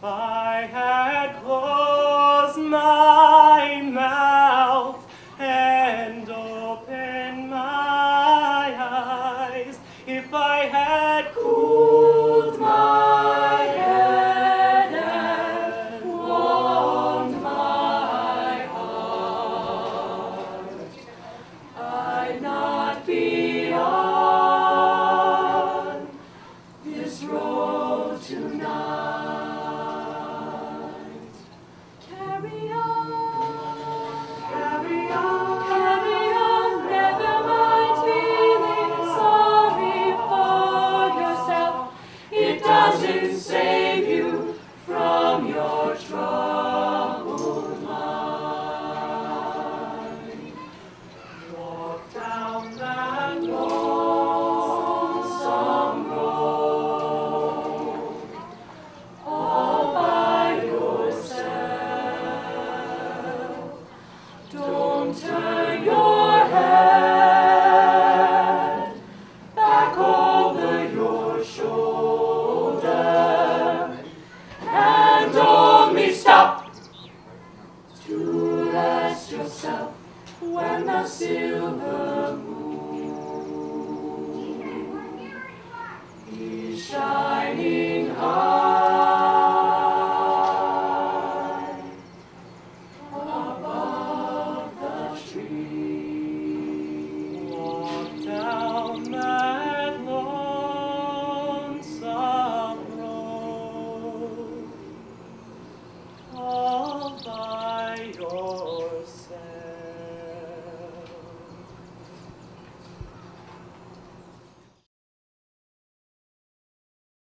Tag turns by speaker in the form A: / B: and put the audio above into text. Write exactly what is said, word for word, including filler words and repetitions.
A: I had closed my mouth and opened my eyes, if I had cooled my head and warmed my heart, I'd not be on this road tonight. Carry on, carry on, carry on, never mind feeling sorry for yourself. It doesn't save you from your troubled mind. Walk down that lonesome road all by yourself. Don't turn your head back over your shoulder, and only stop to rest yourself when the silver moon is shining high above the tree. Walk down that lonesome road all by yourself.